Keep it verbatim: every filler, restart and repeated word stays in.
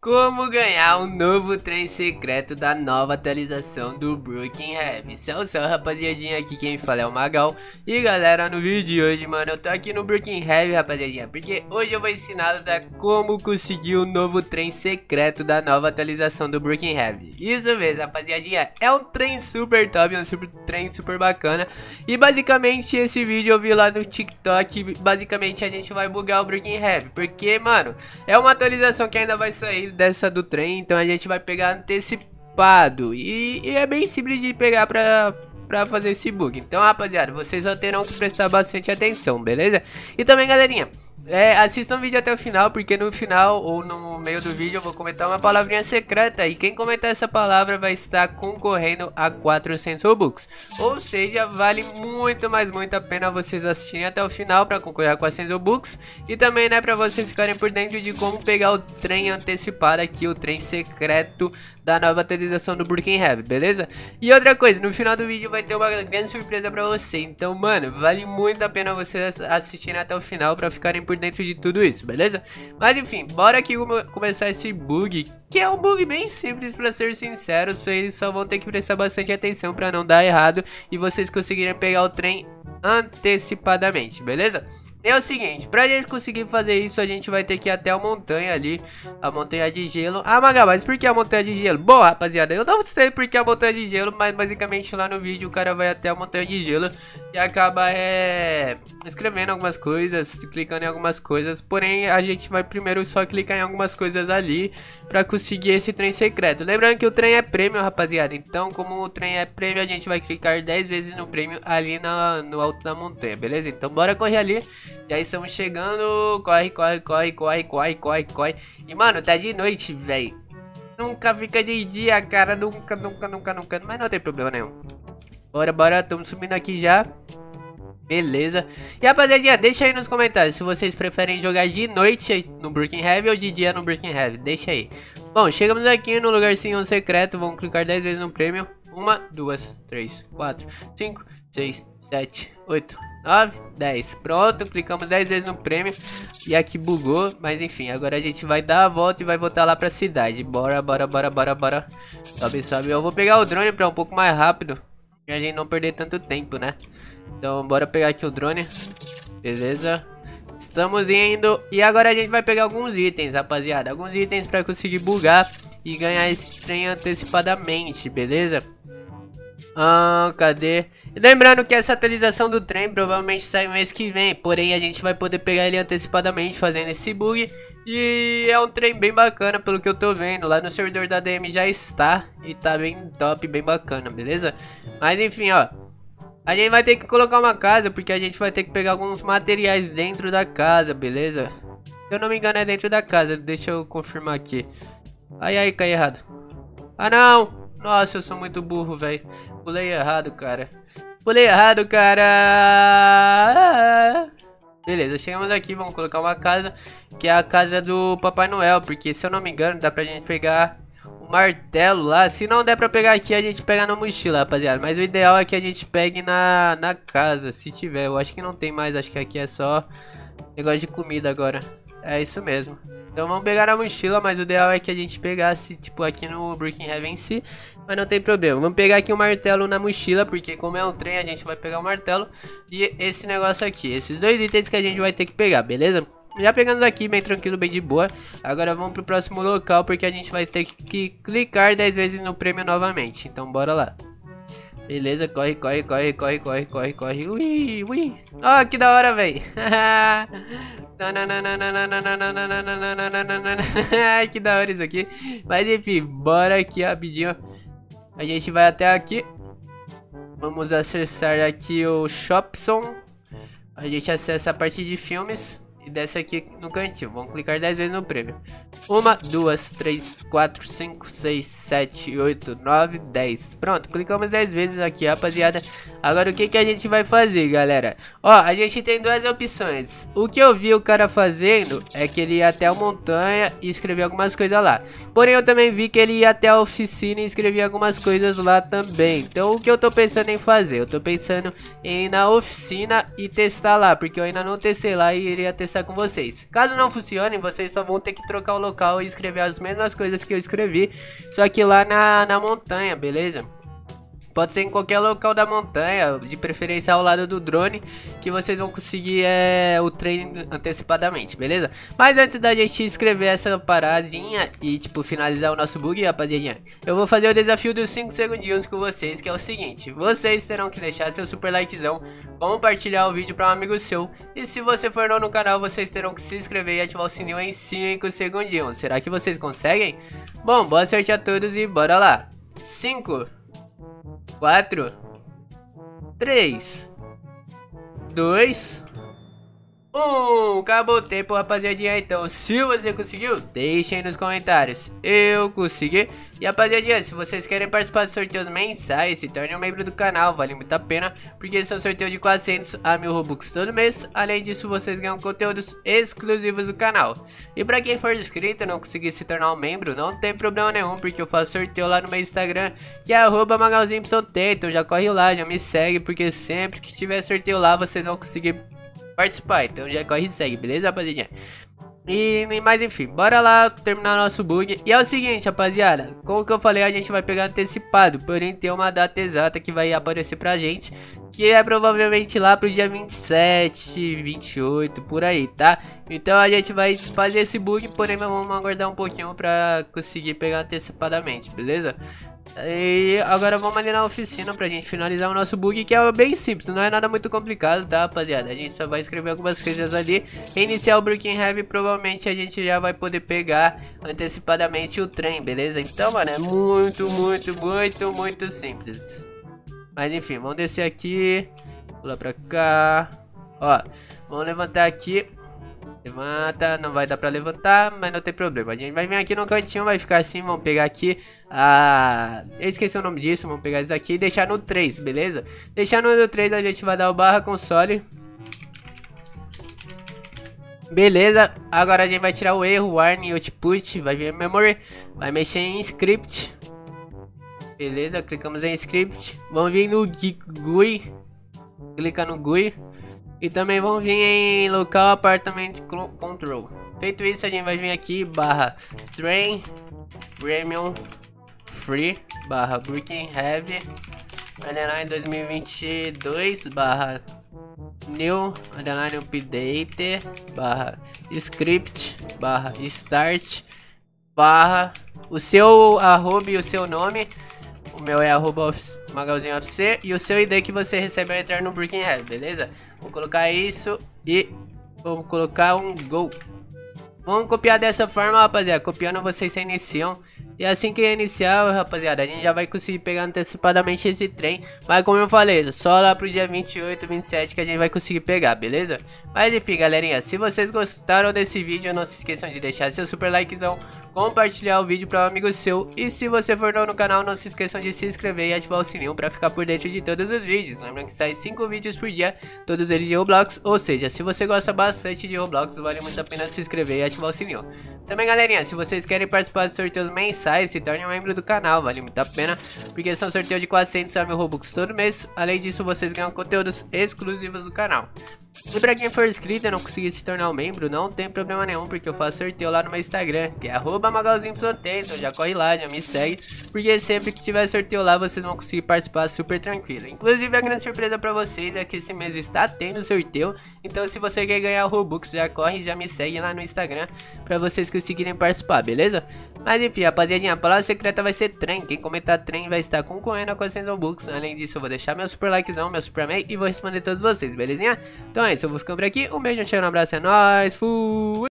Como ganhar um novo trem secreto da nova atualização do Broken Heavy. Salve, salve, rapaziadinha, aqui quem fala é o Magal. E galera, no vídeo de hoje, mano, eu tô aqui no Broken Heavy, rapaziadinha, porque hoje eu vou ensiná-los a como conseguir o novo trem secreto da nova atualização do Broken Heavy. Isso mesmo, rapaziadinha, é um trem super top, é um super, trem super bacana. E basicamente esse vídeo eu vi lá no TikTok. Basicamente a gente vai bugar o Broken Heavy, porque, mano, é uma atualização que ainda vai sair dessa do trem, então a gente vai pegar antecipado e, e é bem simples de pegar pra, pra fazer esse bug. Então, rapaziada, vocês só terão que prestar bastante atenção, beleza? E também, galerinha, é, assistam o vídeo até o final, porque no final ou no meio do vídeo eu vou comentar uma palavrinha secreta e quem comentar essa palavra vai estar concorrendo a quatrocentos Robux. Ou seja, vale muito, mas muito a pena vocês assistirem até o final para concorrer a quatrocentos Robux. E também, né, para vocês ficarem por dentro de como pegar o trem antecipado aqui, o trem secreto da nova atualização do Broken Heavy, beleza? E outra coisa, no final do vídeo vai ter uma grande surpresa pra você. Então, mano, vale muito a pena vocês assistirem até o final pra ficarem por dentro de tudo isso, beleza? Mas enfim, bora aqui começar esse bug, que é um bug bem simples, pra ser sincero. Vocês só vão ter que prestar bastante atenção pra não dar errado e vocês conseguirem pegar o trem antecipadamente, beleza? É o seguinte, pra gente conseguir fazer isso, a gente vai ter que ir até a montanha ali, a montanha de gelo. Ah, Magal, mas por que a montanha de gelo? Bom, rapaziada, eu não sei por que a montanha de gelo, mas basicamente lá no vídeo o cara vai até a montanha de gelo e acaba é, escrevendo algumas coisas, clicando em algumas coisas. Porém, a gente vai primeiro só clicar em algumas coisas ali pra conseguir esse trem secreto. Lembrando que o trem é prêmio, rapaziada, então como o trem é prêmio, a gente vai clicar dez vezes no prêmio ali na, no alto da montanha, beleza? Então bora correr ali. Já estamos chegando, corre, corre, corre, corre, corre, corre, corre. E mano, tá de noite, velho. Nunca fica de dia, cara, nunca, nunca, nunca, nunca. Mas não tem problema nenhum. Bora, bora, estamos subindo aqui já. Beleza. E rapaziadinha, deixa aí nos comentários se vocês preferem jogar de noite no Broken Heavy ou de dia no Broken Heavy. Deixa aí. Bom, chegamos aqui no lugarzinho secreto. Vamos clicar dez vezes no prêmio. Uma, duas, três, quatro, cinco, seis, sete, oito, nove, dez. Pronto, clicamos dez vezes no prêmio. E aqui bugou, mas enfim, agora a gente vai dar a volta e vai voltar lá pra cidade. Bora, bora, bora, bora, bora. Sobe, sobe. Eu vou pegar o drone pra um pouco mais rápido, pra gente não perder tanto tempo, né? Então bora pegar aqui o drone. Beleza. Estamos indo. E agora a gente vai pegar alguns itens, rapaziada. Alguns itens pra conseguir bugar e ganhar esse trem antecipadamente, beleza? Ah, cadê? Lembrando que essa atualização do trem provavelmente sai mês que vem, porém a gente vai poder pegar ele antecipadamente fazendo esse bug. E é um trem bem bacana pelo que eu tô vendo, lá no servidor da D M já está e tá bem top, bem bacana, beleza? Mas enfim, ó, a gente vai ter que colocar uma casa porque a gente vai ter que pegar alguns materiais dentro da casa, beleza? Se eu não me engano é dentro da casa, deixa eu confirmar aqui. Ai, ai, cai errado. Ah, não! Nossa, eu sou muito burro, velho. Pulei errado, cara. Pulei errado, cara. Beleza, chegamos aqui, vamos colocar uma casa, que é a casa do Papai Noel, porque se eu não me engano dá pra gente pegar o martelo lá. Se não der pra pegar aqui, a gente pega na mochila, rapaziada. Mas o ideal é que a gente pegue na, na casa, se tiver. Eu acho que não tem mais, acho que aqui é só negócio de comida agora. É isso mesmo. Então vamos pegar na mochila, mas o ideal é que a gente pegasse, tipo, aqui no Broken Heavy em si. Mas não tem problema. Vamos pegar aqui o martelo na mochila, porque como é um trem, a gente vai pegar o martelo e esse negócio aqui. Esses dois itens que a gente vai ter que pegar, beleza? Já pegando aqui, bem tranquilo, bem de boa. Agora vamos pro próximo local, porque a gente vai ter que clicar dez vezes no prêmio novamente. Então bora lá. Beleza, corre, corre, corre, corre, corre, corre, corre. Ui, ui. Ó, que da hora, velho. Ai, que da hora isso aqui. Mas enfim, bora aqui rapidinho. A gente vai até aqui. Vamos acessar aqui o Shopson. A gente acessa a parte de filmes e desce aqui no cantinho. Vamos clicar dez vezes no prêmio. Uma, duas, três, quatro, cinco, seis, sete, oito, nove, dez. Pronto, clicamos dez vezes aqui, rapaziada. Agora o que que a gente vai fazer, galera? Ó, a gente tem duas opções. O que eu vi o cara fazendo é que ele ia até a montanha e escrever algumas coisas lá. Porém eu também vi que ele ia até a oficina e escrever algumas coisas lá também. Então o que eu tô pensando em fazer? Eu tô pensando em ir na oficina e testar lá, porque eu ainda não testei lá e iria testar conversar com vocês. Caso não funcione, vocês só vão ter que trocar o local e escrever as mesmas coisas que eu escrevi, só que lá na, na montanha, beleza? Pode ser em qualquer local da montanha, de preferência ao lado do drone, que vocês vão conseguir é, o trem antecipadamente, beleza? Mas antes da gente escrever essa paradinha e tipo finalizar o nosso bug, rapaziadinha, eu vou fazer o desafio dos cinco segundinhos com vocês, que é o seguinte: vocês terão que deixar seu super likezão, compartilhar o vídeo para um amigo seu, e se você for novo no canal, vocês terão que se inscrever e ativar o sininho em cinco segundinhos. Será que vocês conseguem? Bom, boa sorte a todos e bora lá. cinco, quatro, três, dois, um. Acabou o tempo, rapaziadinha. Então, se você conseguiu, deixem aí nos comentários. Eu consegui. E, rapaziadinha, se vocês querem participar de sorteios mensais, se tornem um membro do canal. Vale muito a pena, porque são sorteios de quatrocentos a mil Robux todo mês. Além disso, vocês ganham conteúdos exclusivos do canal. E pra quem for inscrito e não conseguir se tornar um membro, não tem problema nenhum, porque eu faço sorteio lá no meu Instagram, que é arroba magalzinho ponto t. Então já corre lá, já me segue, porque sempre que tiver sorteio lá, vocês vão conseguir participar. Então já corre e segue, beleza, rapaziadinha? E, mas enfim, bora lá terminar nosso bug. E é o seguinte, rapaziada, como que eu falei, a gente vai pegar antecipado, porém tem uma data exata que vai aparecer pra gente, que é provavelmente lá pro dia vinte e sete, vinte e oito, por aí, tá? Então a gente vai fazer esse bug, porém vamos aguardar um pouquinho pra conseguir pegar antecipadamente, beleza? E agora vamos ali na oficina pra gente finalizar o nosso bug, que é bem simples, não é nada muito complicado, tá, rapaziada? A gente só vai escrever algumas coisas ali, iniciar o Brooklyn Heavy, provavelmente a gente já vai poder pegar antecipadamente o trem, beleza? Então, mano, é muito, muito, muito, muito simples. Mas enfim, vamos descer aqui, pular pra cá, ó, vamos levantar aqui. Levanta, não vai dar pra levantar, mas não tem problema. A gente vai vir aqui no cantinho, vai ficar assim, vamos pegar aqui a... Eu esqueci o nome disso, vamos pegar isso aqui e deixar no três, beleza? Deixar no três a gente vai dar o barra console. Beleza, agora a gente vai tirar o erro, warning, output, vai vir memory, vai mexer em script. Beleza, clicamos em script, vamos vir no G U I, clica no G U I. E também vão vir em local apartment control. Feito isso, a gente vai vir aqui barra train premium free barra Brooklyn Heavy underline dois mil e vinte e dois barra new underline update barra script barra start barra o seu arroba e o seu nome. O meu é arroba magalzinho F C e o seu I D que você recebe ao entrar no Brooklyn Heavy, beleza? Vou colocar isso e vamos colocar um gol. Vamos copiar dessa forma, rapaziada. Copiando, vocês se iniciam. E assim que iniciar, rapaziada, a gente já vai conseguir pegar antecipadamente esse trem. Mas como eu falei, só lá pro dia vinte e oito, vinte e sete que a gente vai conseguir pegar, beleza? Mas enfim, galerinha, se vocês gostaram desse vídeo, não se esqueçam de deixar seu super likezão, compartilhar o vídeo para um amigo seu. E se você for novo no canal, não se esqueçam de se inscrever e ativar o sininho para ficar por dentro de todos os vídeos. Lembrando que sai cinco vídeos por dia, todos eles de Roblox. Ou seja, se você gosta bastante de Roblox, vale muito a pena se inscrever e ativar o sininho. Também, galerinha, se vocês querem participar de sorteios mensais, se torne um membro do canal, vale muito a pena, porque são sorteios de quatrocentos a mil Robux todo mês. Além disso, vocês ganham conteúdos exclusivos do canal. E pra quem for inscrito e não conseguir se tornar um membro, não tem problema nenhum, porque eu faço sorteio lá no meu Instagram, que é arroba magalzinho ponto t. Então já corre lá, já me segue, porque sempre que tiver sorteio lá, vocês vão conseguir participar super tranquilo. Inclusive, a grande surpresa pra vocês é que esse mês está tendo sorteio. Então se você quer ganhar Robux, já corre e já me segue lá no Instagram, pra vocês conseguirem participar, beleza? Mas enfim, rapaziadinha, a palavra secreta vai ser trem. Quem comentar trem vai estar concorrendo a quatrocentos Robux. Além disso, eu vou deixar meu super likezão, meu super mail e vou responder todos vocês, belezinha? Então é isso, eu vou ficando por aqui. Um beijo, um cheiro, um abraço, é nóis, fui!